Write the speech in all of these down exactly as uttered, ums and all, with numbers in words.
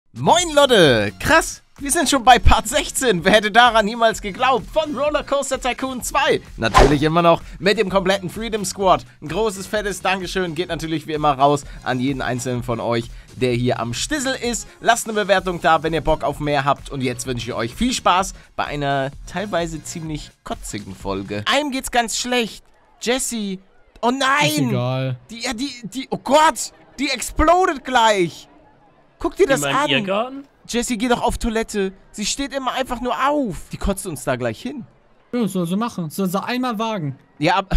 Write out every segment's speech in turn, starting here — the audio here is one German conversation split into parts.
Moin Leute, krass, wir sind schon bei Part sechzehn, wer hätte daran niemals geglaubt, von Rollercoaster Tycoon zwei. Natürlich immer noch mit dem kompletten Freedom Squad. Ein großes, fettes Dankeschön geht natürlich wie immer raus an jeden einzelnen von euch, der hier am Stissel ist. Lasst eine Bewertung da, wenn ihr Bock auf mehr habt. Und jetzt wünsche ich euch viel Spaß bei einer teilweise ziemlich kotzigen Folge. Einem geht's ganz schlecht. Jessie, oh nein! Ist egal. Die, ja, die, die, oh Gott, die explodet gleich. Guck dir das an. Irrgarten? Jessie, geh doch auf Toilette. Sie steht immer einfach nur auf. Die kotzt uns da gleich hin. Ja, soll sie machen. Soll sie einmal wagen. Ja, aber...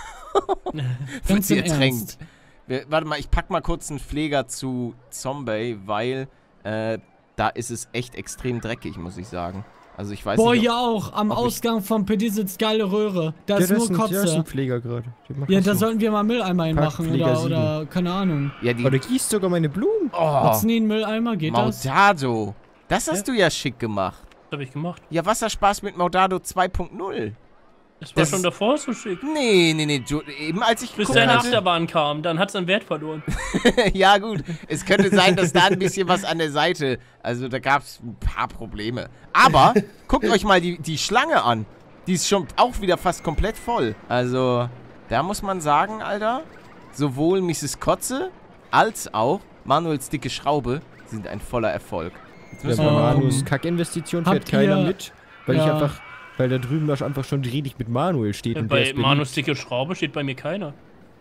Wird sie im ertränkt. Wir, warte mal, ich pack mal kurz einen Pfleger zu Zombie, weil äh, da ist es echt extrem dreckig, muss ich sagen. Also ich weiß Boah, nicht, hier auch. Am Ausgang vom P D sitzt geile Röhre. Da Ja, ist das nur ist ein, Kotze. das ist ein Pfleger gerade. Ja, da sollten wir mal Mülleimer hinmachen Pfleger oder, oder keine Ahnung. Ja, die, Oh, der gießt sogar meine Blumen. oh, Nutzen die einen Mülleimer? Geht das? Maudado. Das hast Ja. du ja schick gemacht. Was hab ich gemacht? Ja, Wasserspaß mit Maudado zwei punkt null. Das war Das schon ist- davor so schick. Nee, nee, nee, du, eben als ich Bis geguckt deine hatte- Achterbahn kam, dann hat's an Wert verloren. Ja gut, es könnte sein, dass da ein bisschen was an der Seite, also da gab es ein paar Probleme. Aber guckt euch mal die, die Schlange an. Die ist schon auch wieder fast komplett voll. Also da muss man sagen, Alter, sowohl Misses Kotze als auch Manuels dicke Schraube sind ein voller Erfolg. Jetzt Ja, müssen bei wir mal... Ähm, Manus Kackinvestition fährt habt keiner ihr- mit, weil Ja. ich einfach, weil da drüben das einfach schon richtig mit Manuel steht und der Bei ist beliebt. Manus dicke Schraube steht bei mir keiner.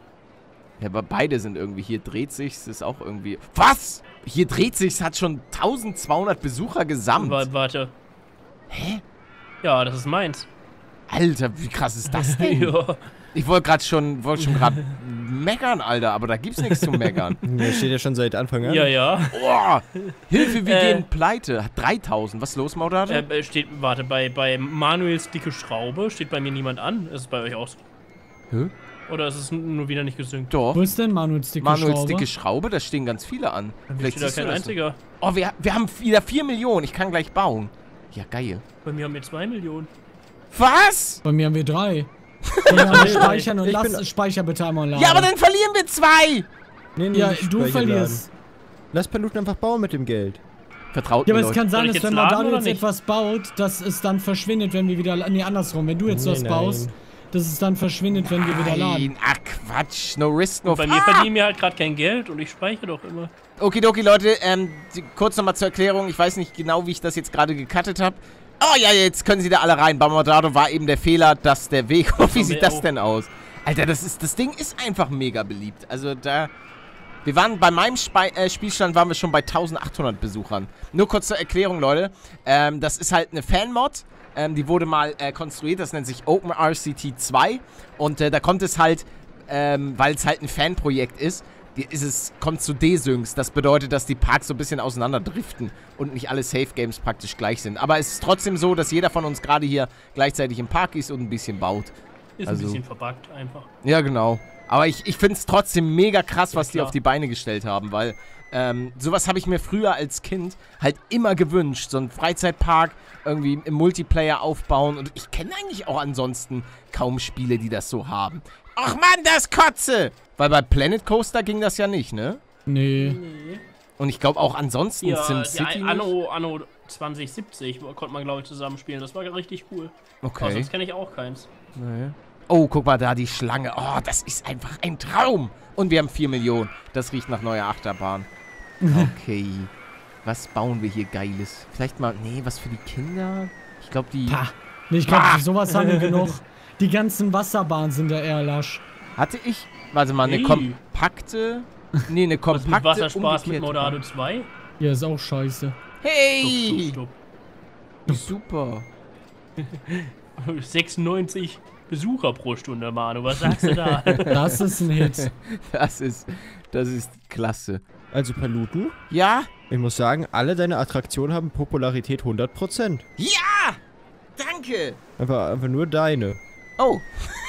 Ja, aber beide sind irgendwie, hier dreht sich's, ist auch irgendwie... Was? Hier dreht sich's, hat schon eintausendzweihundert Besucher gesamt. Wa- Warte. Hä? Ja, das ist meins. Alter, wie krass ist das denn? Ja. Ich wollte gerade schon, wollte schon gerade meckern, Alter, aber da gibt's nichts zu meckern. Der steht ja schon seit Anfang an. Ja, ja. Oh, Hilfe, wir Äh. gehen pleite. Hat dreitausend. Was ist los, Maudado? Äh, äh, steht, warte, bei, bei Manuels dicke Schraube steht bei mir niemand an. Ist es bei euch auch so? Hä? Oder ist es n- nur wieder nicht gesynkt? Doch. Wo ist denn Manuels dicke Manuels Schraube? dicke Schraube, da stehen ganz viele an. Vielleicht Steht da siehst du kein das. einziger. Oh, wir, wir haben wieder vier Millionen. Ich kann gleich bauen. Ja, geil. Bei mir haben wir zwei Millionen. Was? Bei mir haben wir drei. Wir haben speichern und Ich lass bin- Speicher bitte einmal laden. Ja, aber dann verlieren wir zwei. Nee, nee, Ja, nicht du Speicherladen. verlierst. Lass Paluten einfach bauen mit dem Geld. Vertraut Ja, mir, aber es Leute. kann Soll sein, ich dass jetzt wenn laden Maudado oder jetzt nicht? etwas baut, dass es dann verschwindet, wenn wir wieder... Nee, andersrum. Wenn du jetzt Nee, was nein. baust, dass es dann verschwindet, wenn wir wieder laden. Nein, ach Quatsch. No risk, no Bei fun. mir verdienen wir halt gerade kein Geld und ich speichere doch immer. Okidoki, Leute, ähm, die, kurz nochmal zur Erklärung. Ich weiß nicht genau, wie ich das jetzt gerade gecuttet habe. Oh ja, jetzt können sie da alle rein. Bei Maudado war eben der Fehler, dass der Weg... Oh, wie Ja, sieht mir das auch. denn aus? Alter, das, ist, das Ding ist einfach mega beliebt. Also da... Wir waren bei meinem Spe äh, Spielstand waren wir schon bei eintausendachthundert Besuchern. Nur kurz zur Erklärung, Leute. Ähm, das ist halt eine Fanmod. Ähm, die wurde mal äh, konstruiert. Das nennt sich OpenRCT zwei. Und äh, da kommt es halt, ähm, weil es halt ein Fanprojekt ist, die, ist es, kommt zu Desyncs. Das bedeutet, dass die Parks so ein bisschen auseinanderdriften und nicht alle Safe Games praktisch gleich sind. Aber es ist trotzdem so, dass jeder von uns gerade hier gleichzeitig im Park ist und ein bisschen baut. Ist Also- ein bisschen verbuggt einfach. Ja, genau. Aber ich, ich finde es trotzdem mega krass, was Ja, die klar. auf die Beine gestellt haben, weil ähm, sowas habe ich mir früher als Kind halt immer gewünscht. So einen Freizeitpark irgendwie im Multiplayer aufbauen. Und ich kenne eigentlich auch ansonsten kaum Spiele, die das so haben. Ach Mann, das Kotze! Weil bei Planet Coaster ging das ja nicht, ne? Nee. Nee. Und ich glaube auch ansonsten Ja, SimCity die nicht. Anno, Anno zwanzig siebzig konnte man, glaube ich, zusammenspielen. Das war richtig cool. Aber Okay. sonst kenne ich auch keins. Nee. Oh, guck mal da, die Schlange. Oh, das ist einfach ein Traum. Und wir haben vier Millionen. Das riecht nach neuer Achterbahn. Okay. Was bauen wir hier Geiles? Vielleicht mal, nee, was für die Kinder? Ich glaube, die... Pah. Nee, ich glaube, sowas haben wir genug. Die ganzen Wasserbahnen sind ja eher lasch. Hatte ich... Warte mal, eine Hey. kompakte... Nee, eine Was mit kompakte, Wasserspaß mit umgekehrte Maudado Bahn. zwei? Ja, ist auch scheiße. Hey! Stopp, Super. stopp. sechsundneunzig Besucher pro Stunde, Manu. Was sagst du da? Das ist ein Hit. Das ist... Das ist klasse. Also Paluten, Ja? ich muss sagen, alle deine Attraktionen haben Popularität hundert Prozent. Ja! Danke! Einfach, einfach nur deine. Oh.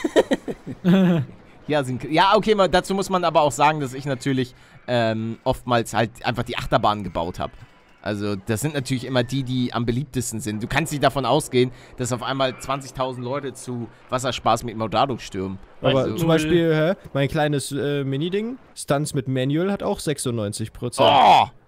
ja, sind, ja, okay, mal, dazu muss man aber auch sagen, dass ich natürlich ähm, oftmals halt einfach die Achterbahn gebaut habe. Also das sind natürlich immer die, die am beliebtesten sind. Du kannst nicht davon ausgehen, dass auf einmal zwanzigtausend Leute zu Wasserspaß mit Maudado stürmen. Aber Weißt du, zum Beispiel, hä, mein kleines äh, Mini-Ding, Stunts mit Manual, hat auch sechsundneunzig Prozent. Oh!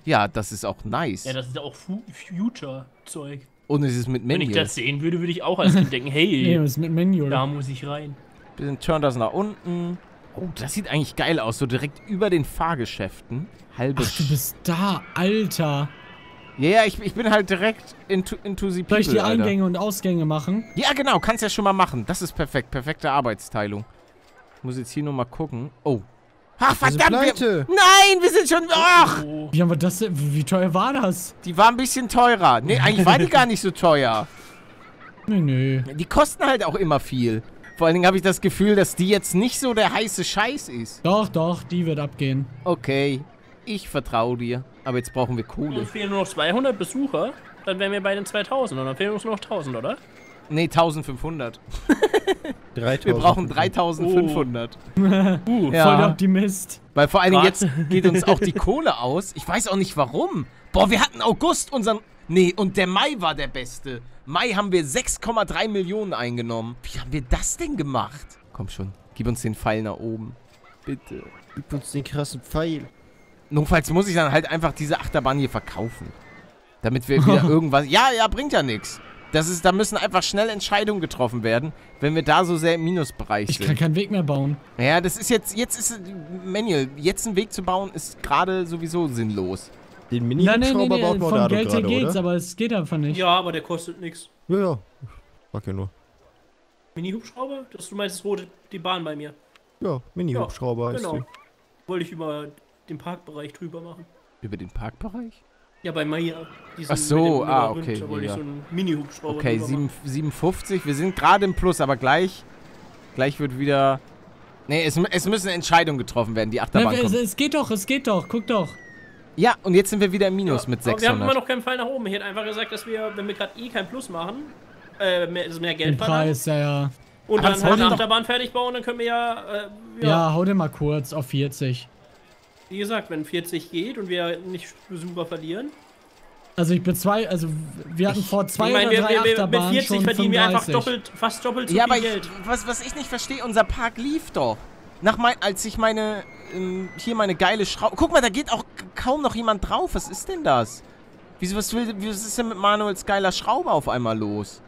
Ja, das ist auch nice. Ja, das ist ja auch Fu Future-Zeug. Und es ist mit Wenn ich Menü. das sehen würde, würde ich auch als Kind denken, Nee, hey, das ist mit Menü. da muss ich rein. Bisschen turn das nach unten. Oh, das sieht eigentlich geil aus. So direkt über den Fahrgeschäften. Halbe Ach, du bist da, Alter. Ja, ja, ich, ich bin halt direkt into, into the people, Soll ich die Alter. Eingänge und Ausgänge machen? Ja, genau. Kannst ja schon mal machen. Das ist perfekt. Perfekte Arbeitsteilung. Ich muss jetzt hier nur mal gucken. Oh. Ach, Wir sind verdammt. Wir, pleite. nein, wir sind schon... Ach, Oh. Wie haben wir das denn? Wie teuer war das? die war ein bisschen teurer. Nee, eigentlich war die gar nicht so teuer. Nee, nee. Die kosten halt auch immer viel. Vor allen Dingen habe ich das Gefühl, dass die jetzt nicht so der heiße Scheiß ist. Doch, doch, die wird abgehen. Okay, ich vertraue dir. Aber jetzt brauchen wir Kohle. Uns fehlen nur noch zweihundert Besucher, dann wären wir bei den zweitausend und dann fehlen uns nur noch tausend, oder? Nee, eintausendfünfhundert. dreitausend. Wir brauchen dreitausendfünfhundert. Uh, Ja. Voll der Optimist. Weil vor allen Dingen Was? jetzt geht uns auch die Kohle aus. Ich weiß auch nicht warum. Boah, wir hatten August unseren... Nee, und der Mai war der beste. Mai haben wir sechs Komma drei Millionen eingenommen. Wie haben wir das denn gemacht? Komm schon, gib uns den Pfeil nach oben. Bitte. Gib uns den krassen Pfeil. Notfalls muss ich dann halt einfach diese Achterbahn hier verkaufen. Damit wir wieder irgendwas... Ja, ja, bringt ja nichts. Das ist, da müssen einfach schnell Entscheidungen getroffen werden, wenn wir da so sehr im Minusbereich Ich kann sind. keinen Weg mehr bauen. Ja, das ist jetzt... Jetzt ist... Manuel, jetzt einen Weg zu bauen, ist gerade sowieso sinnlos. Den Nein, nein, Mini-Hubschrauber nein, baut nein. Von Mordado Geld her gerade, geht's, oder? aber es geht einfach nicht. Ja, aber der kostet nichts. Ja, ja. Mag ja nur. Mini-Hubschrauber? Das, du meinst das rote, die Bahn bei mir. Ja, Mini-Hubschrauber heißt Genau. die. Wollte ich über den Parkbereich drüber machen. Über den Parkbereich? Ja, bei Maya. Ach so, ah, Labyrinth, okay, Da wollte ja. ich so einen Mini-Hubschrauber Okay, drüber sieben, machen. siebenundfünfzig. Wir sind gerade im Plus, aber gleich... Gleich wird wieder... Nee, es, es müssen Entscheidungen getroffen werden, die Achterbahn Ja, es, kommt. es geht doch, es geht doch. Guck doch. Ja, und jetzt sind wir wieder im Minus Ja, mit aber wir haben immer sechshundert. noch keinen Fall nach oben. Ich hätte einfach gesagt, dass wir, wenn wir gerade eh kein Plus machen, äh, mehr, also mehr Den Geld verlangen Preis, ja, ja. und Aber dann das halt wollte eine doch- Achterbahn fertig bauen, dann können wir ja, äh, Ja, ja, hau den mal kurz auf vierzig. wie gesagt, wenn vierzig geht und wir nicht Besucher verlieren. Also ich bin zwei, also wir hatten vor zwei ich meine, oder wir, drei wir, wir, mit Achterbahnen vierzig schon verdienen wir einfach fünfunddreißig. doppelt, fast doppelt so Ja, viel aber ich, Geld. was, was ich nicht verstehe, unser Park lief doch. Nach mein, als ich meine, ähm, hier meine geile Schraube... Guck mal, da geht auch kaum noch jemand drauf. Was ist denn das? Wieso, was, will, was ist denn mit Manuels geiler Schraube auf einmal los?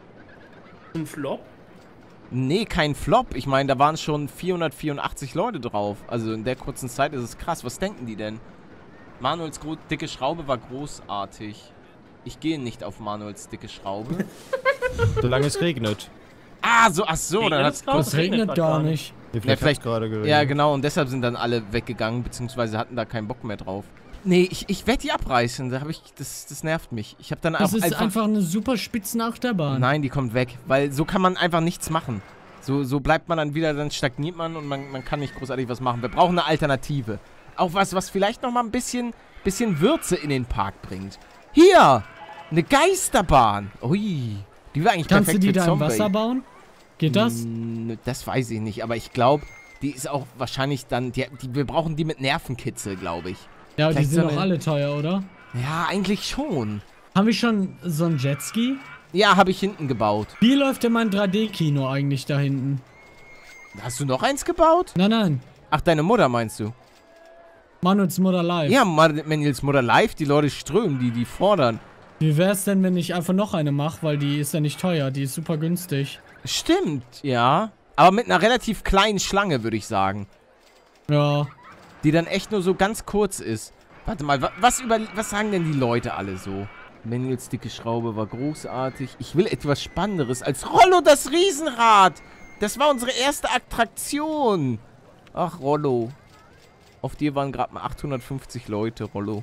Ein Flop? Nee, kein Flop. Ich meine, da waren schon vierhundertvierundachtzig Leute drauf. Also in der kurzen Zeit ist es krass. Was denken die denn? Manuels gro- dicke Schraube war großartig. Ich gehe nicht auf Manuels dicke Schraube. Solange es regnet. Ah, so, ach so, Regnet dann es hat's grad? kurz... Das regnet grad gar nicht. Nee, vielleicht vielleicht- hat's gerade geregnet. Ja, genau, und deshalb sind dann alle weggegangen, beziehungsweise hatten da keinen Bock mehr drauf. Nee, ich, ich werde die abreißen, da habe ich, das, das nervt mich. Ich habe dann Das auch ist einfach, einfach eine super spitzen Achterbahn. Nein, die kommt weg, weil so kann man einfach nichts machen. So, so bleibt man dann wieder, dann stagniert man und man, man kann nicht großartig was machen. Wir brauchen eine Alternative. Auch was, was vielleicht nochmal ein bisschen, bisschen Würze in den Park bringt. Hier, eine Geisterbahn. Ui, die wäre eigentlich Kannst du perfekt die für da im Zombie. Wasser bauen? Geht das? Mm, Das weiß ich nicht, aber ich glaube, die ist auch wahrscheinlich dann, die, die, wir brauchen die mit Nervenkitzel, glaube ich. Ja, die vielleicht sind so doch eine- alle teuer, oder? Ja, eigentlich schon. Haben wir schon so ein Jetski? Ja, habe ich hinten gebaut. Wie läuft denn mein drei D-Kino eigentlich da hinten? Hast du noch eins gebaut? Nein, nein. Ach, deine Mutter meinst du? Manuels Mutter live. Ja, Manuels Mutter live, die Leute strömen, die, die fordern. Wie wär's denn, wenn ich einfach noch eine mache, weil die ist ja nicht teuer, die ist super günstig. Stimmt, ja. Aber mit einer relativ kleinen Schlange, würde ich sagen. Ja. Die dann echt nur so ganz kurz ist. Warte mal, wa- was, über, was sagen denn die Leute alle so? Manuels dicke Schraube war großartig. Ich will etwas Spannenderes als Rollo das Riesenrad. Das war unsere erste Attraktion. Ach, Rollo. Auf dir waren gerade mal achthundertfünfzig Leute, Rollo.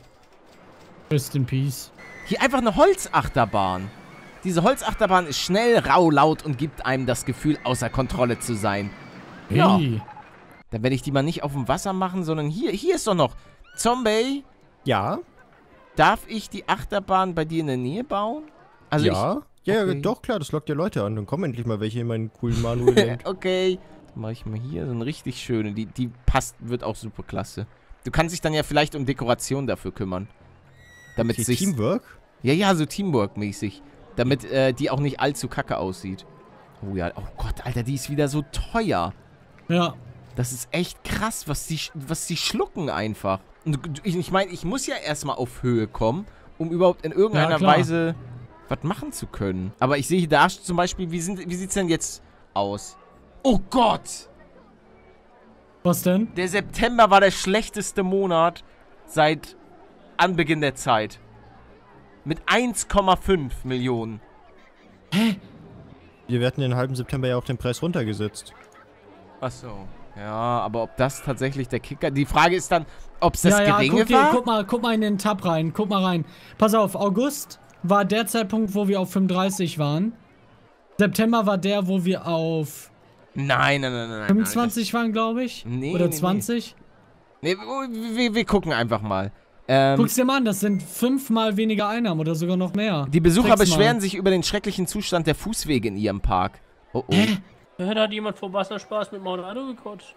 Rest in peace. Hier einfach eine Holzachterbahn. Diese Holzachterbahn ist schnell, rau, laut und gibt einem das Gefühl, außer Kontrolle zu sein. Ja. Hey. Dann werde ich die mal nicht auf dem Wasser machen, sondern hier. Hier ist doch noch. Zombie, Ja? darf ich die Achterbahn bei dir in der Nähe bauen? Also ja? Ja, okay. ja, doch, klar, das lockt ja Leute an. Dann kommen endlich mal welche in meinen coolen Manuel Land. ich... Okay. Dann mache ich mal hier so eine richtig schöne. Die, die passt, wird auch super klasse. Du kannst dich dann ja vielleicht um Dekoration dafür kümmern. Damit Okay, sich... Teamwork? Ja, ja, so Teamwork-mäßig. Damit äh, die auch nicht allzu kacke aussieht. Oh ja, oh Gott, Alter, die ist wieder so teuer. Ja. Das ist echt krass, was die, was die schlucken einfach. Und ich, ich meine, ich muss ja erstmal auf Höhe kommen, um überhaupt in irgendeiner Ja, klar. Weise was machen zu können. Aber ich sehe da zum Beispiel, wie, sind, wie sieht es denn jetzt aus? Oh Gott! Was denn? Der September war der schlechteste Monat seit Anbeginn der Zeit. Mit eins Komma fünf Millionen. Hä? Wir hatten den halben September ja auch den Preis runtergesetzt. Achso. Ja, aber ob das tatsächlich der Kicker... Die Frage ist dann, ob es das ja, ja, Geringe guck, hier, war? guck mal, guck mal in den Tab rein. Guck mal rein. Pass auf, August war der Zeitpunkt, wo wir auf fünfunddreißig waren. September war der, wo wir auf Nein, nein, nein, nein. fünfundzwanzig waren, glaube ich. Nee, Oder nee, zwanzig. Nee, wir, wir, wir gucken einfach mal. Ähm, Guck's dir mal an, das sind fünfmal weniger Einnahmen oder sogar noch mehr. die Besucher Sechsmal. beschweren sich über den schrecklichen Zustand der Fußwege in ihrem Park. Oh, oh. Hä? Da hat jemand vor Wasserspaß mit Maunado gekotzt.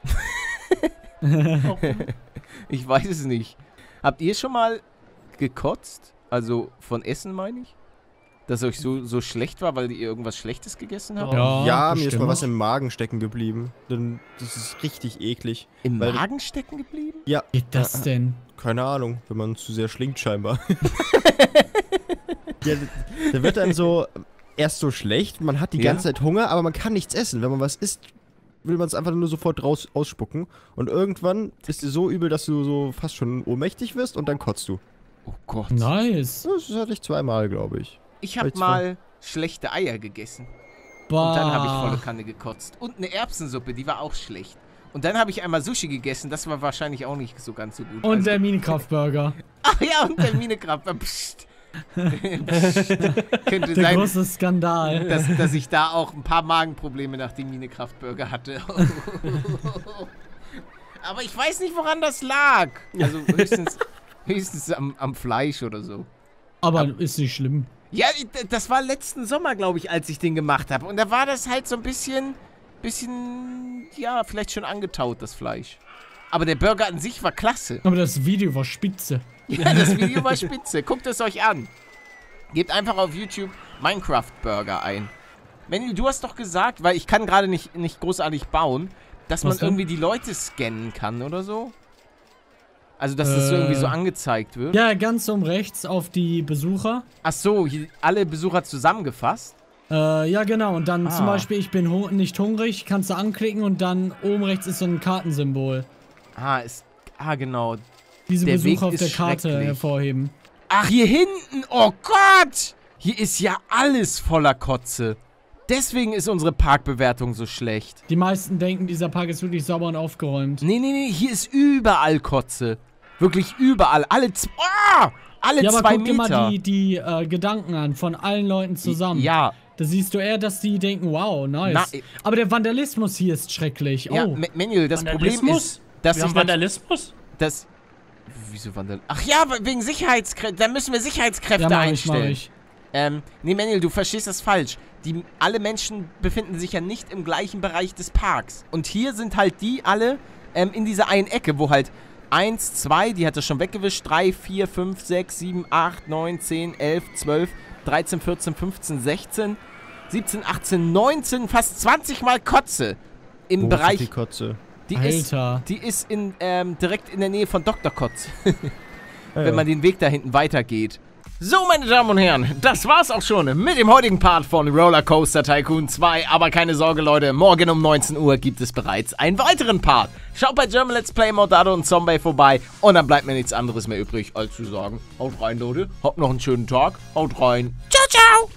Warum? Ich weiß es nicht. Habt ihr schon mal gekotzt? Also von Essen, meine ich? Dass euch so, so schlecht war, weil ihr irgendwas Schlechtes gegessen habt? Ja. Ja, mir ist bestimmt. mal was im Magen stecken geblieben. Denn das ist richtig eklig. Im Weil- Magen stecken geblieben? Ja, Geht das denn? keine Ahnung, wenn man zu sehr schlingt scheinbar. Ja, da wird dann so erst so schlecht, man hat die Ja. ganze Zeit Hunger, aber man kann nichts essen. Wenn man was isst, will man es einfach nur sofort raus ausspucken. Und irgendwann ist dir so übel, dass du so fast schon ohnmächtig wirst und dann kotzt du. Oh Gott. Nice. Das hatte ich zweimal, glaube ich. Ich habe Jetzt mal schlechte Eier gegessen. Bah. Und dann habe ich volle Kanne gekotzt. Und eine Erbsensuppe, die war auch schlecht. Und dann habe ich einmal Sushi gegessen, das war wahrscheinlich auch nicht so ganz so gut. Und Also- der Minecraft-Burger. Ach ja, und der Minecraft. Psst. Psst. Könnte Der sein, große Skandal. dass, dass ich da auch ein paar Magenprobleme nach dem Minecraft-Burger hatte. Aber ich weiß nicht, woran das lag. Also höchstens, höchstens am, am Fleisch oder so. Aber ist nicht schlimm. Ja, das war letzten Sommer, glaube ich, als ich den gemacht habe. Und da war das halt so ein bisschen, bisschen, ja, vielleicht schon angetaut, das Fleisch. Aber der Burger an sich war klasse. Aber das Video war spitze. Ja, das Video war spitze. Guckt es euch an. Gebt einfach auf YouTube Minecraft Burger ein. Manny, du hast doch gesagt, weil ich kann gerade nicht, nicht großartig bauen, dass man Was denn? irgendwie die Leute scannen kann oder so. Also, dass das so Äh. irgendwie so angezeigt wird. Ja, ganz oben rechts auf die Besucher. Ach so, hier alle Besucher zusammengefasst. Äh, ja genau. Und dann Ah. zum Beispiel, ich bin hu nicht hungrig, kannst du anklicken und dann oben rechts ist so ein Kartensymbol. Ah, ist, ah, genau. Diese Der Weg Besucher auf ist der Karte schrecklich. hervorheben. Ach, hier hinten. Oh Gott. Hier ist ja alles voller Kotze. Deswegen ist unsere Parkbewertung so schlecht. Die meisten denken, dieser Park ist wirklich sauber und aufgeräumt. Nee, nee, nee, hier ist überall Kotze. Wirklich überall. Alle, z ah, alle Ja, aber zwei guck dir Meter. mal die, die äh, Gedanken an von allen Leuten zusammen. Ja, Da siehst du eher, dass die denken, wow, nice. Na, aber der Vandalismus hier ist schrecklich. ja, Oh. Ma- Manuel, das Problem Vandalismus? ist, dass Wir haben sich das, Vandalismus? das... Wieso Vandal? Ach ja, wegen Sicherheitskräfte. Da müssen wir Sicherheitskräfte ja, mach ich, mach einstellen. ich. Ähm, nee, Manuel, du verstehst das falsch. Die, alle Menschen befinden sich ja nicht im gleichen Bereich des Parks. Und hier sind halt die alle ähm, in dieser einen Ecke, wo halt eins, zwei, die hat er schon weggewischt, drei, vier, fünf, sechs, sieben, acht, neun, zehn, elf, zwölf, dreizehn, vierzehn, fünfzehn, sechzehn, siebzehn, achtzehn, neunzehn, fast zwanzig Mal Kotze im Wo ist Bereich. die Kotze? Die ist, Alter. die ist in, ähm, direkt in der Nähe von Doktor Kotz. Ja, Wenn ja. man den Weg da hinten weitergeht. So, meine Damen und Herren, das war's auch schon mit dem heutigen Part von Rollercoaster Tycoon zwei. Aber keine Sorge, Leute, morgen um neunzehn Uhr gibt es bereits einen weiteren Part. Schaut bei German Let's Play Modado und Zombie vorbei und dann bleibt mir nichts anderes mehr übrig, als zu sagen, haut rein, Leute, habt noch einen schönen Tag, haut rein, ciao, ciao!